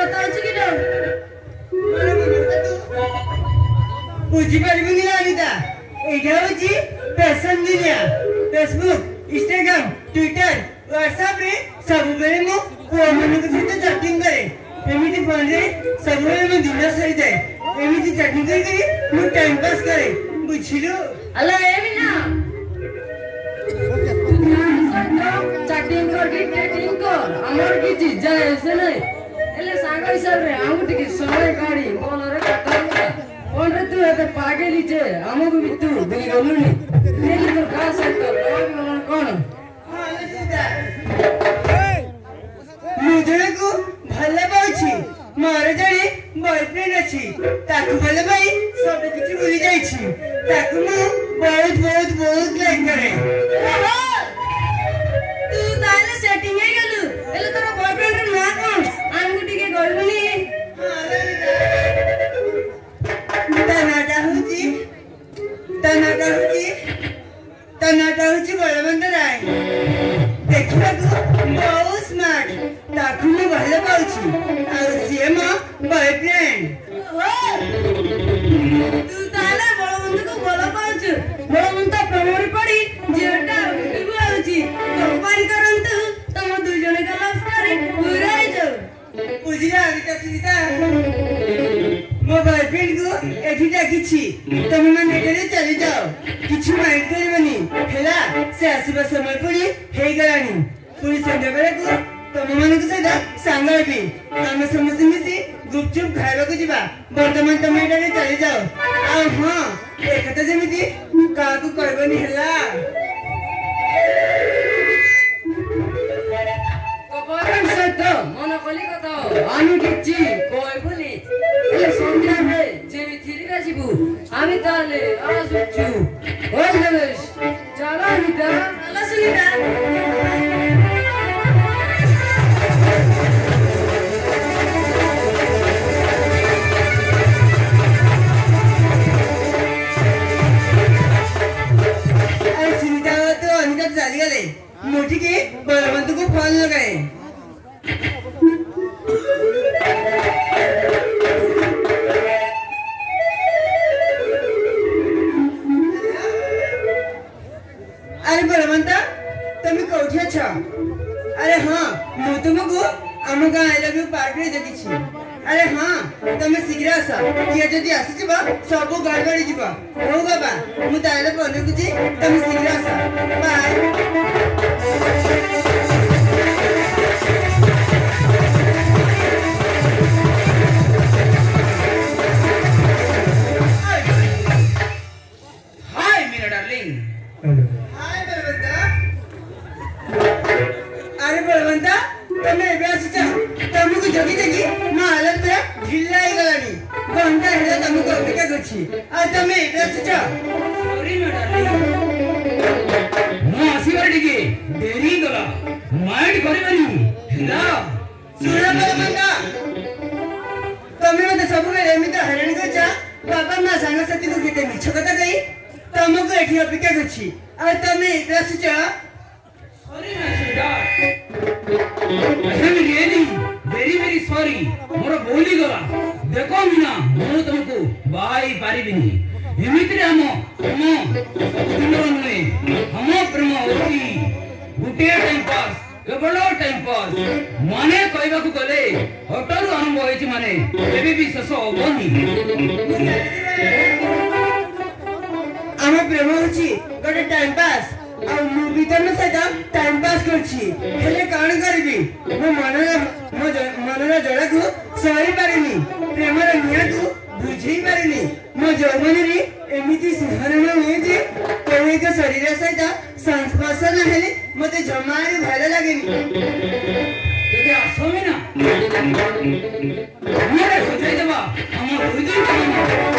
बताओ कि ना बुझी पारिबुनी अनिता एटा होची फैशन दुनिया फेसबुक इंस्टाग्राम ट्विटर व्हाट्सएप रे सब बेले मो मन के सहित चैटिंग करे एमिति फोन रे सब बेले मो दिन सही जाए एमिति चैटिंग करी मो टाइम पास करे बुझिलो अला एमी ना चैटिंग कर हमर की चीज जाय ऐसे नहीं एले सांग हिसाब रे हम टिके समय काढी बोल रे कथा कोन रे तू एते पागेली जे हमको भी तू बिली गलुनी तेली तो का सकतो कोन हां सीता मुझे को भले पाउछि मारे जाई बॉयफ्रेंड अछि ताकू भले भाई सब किछि भूली जाई छी ताकू मु बहुत लाइक करे तू ताले सेटिंग हे गेलु एले तोर बॉयफ्रेंड रे ना कोन हमको टिके गलुनी तनाटा होची बलवंत राय देखिबा को बहुत स्मार्ट ताकू मु भले पाउछि आ से म बॉयफ्रेंड तू ताले बलवंत को बोल पाउछु बलवंत प्रमोरी पड़ी जेटा बिबु आउछि कंपनी करंतु तम दु जने का लव स्टोरी पूरा हे जाऊ बुझिला अनिता सीता मो बॉयफ्रेंड को एठी डाकिछि तुम मन एठे चली जाओ किछु माइंड करबनी हेला से आसीबा समय पड़ी हे गलानी पूरी संध्या बेला को तुम मन के सहित सांगलबी हम समस्त मिसी गुपचुप खाइबा को जिबा वर्तमान तुम एठे चली जाओ आ हां एकता जेमिति काकू करबनी हेला कपरन सहित मन कली कथा आमी किछि कोइ बोली एले संध्या रे जेमि थिरिका जिबु आमी ताले आजुछु ओइ गणेश चला निता चला सुनिता सुनीता तो अनिता चली गले मोटी के बलवंत को फोन लगाए अरे बलवंता तुम कौठी अच्छा अरे हाँ मु तुमको आम गाँ आई लव यू पार्क रे देखी छी अरे हाँ तुम शीघ्र आस किए जदि आसी जिबा सब गड़बड़ी जिबा हो बाबा मु ताले फोन रखुची तुम शीघ्र आस बाय हाय मेरा डार्लिंग हाय बलवंता अरे बलवंता तमे एबे आसीचा तमको जगी जगी मा हालत रे ढिल्लाई गलानी घंटा हेला तमको अपेक्षा करछि आ तमे एबे आसीचा सॉरी मेरा डार्लिंग मु आसीबार टिके देरी गला माइंड करबनी हेला सुना बलवंता तमे मते सब बेले एमित हैरान करछा बाबा ना संग साथी को केते मिछ कथा कहि तमको एठी अपेक्षा करछि आ तमे एबे आसीचा sorry my sweetheart I am really very sorry मोर बोली गला देखो मीना मु तुमको बाई पारिबिनी एमितिरे हम दिन नुहे हम प्रेम होती गुटे टाइम पास केवल टाइम पास माने कहबा को गले हटारू आरंभ होइछि माने एबे भी शेष होबनी आम प्रेम होछि गोटे टाइम पास आ मु भी तम सहित टाइम पास करछि हेले काण करबी मो मनर जड़ा को सही पारिनी प्रेमर निया को बुझी पारिनी मो जौवन रे एमिति सिंहरण हुए जे कोई के शरीर सहित संस्पर्श न हेले मते जमारे भल लागेनी जदि आसमी ना हमरे हो जाय देबा हम दुई दिन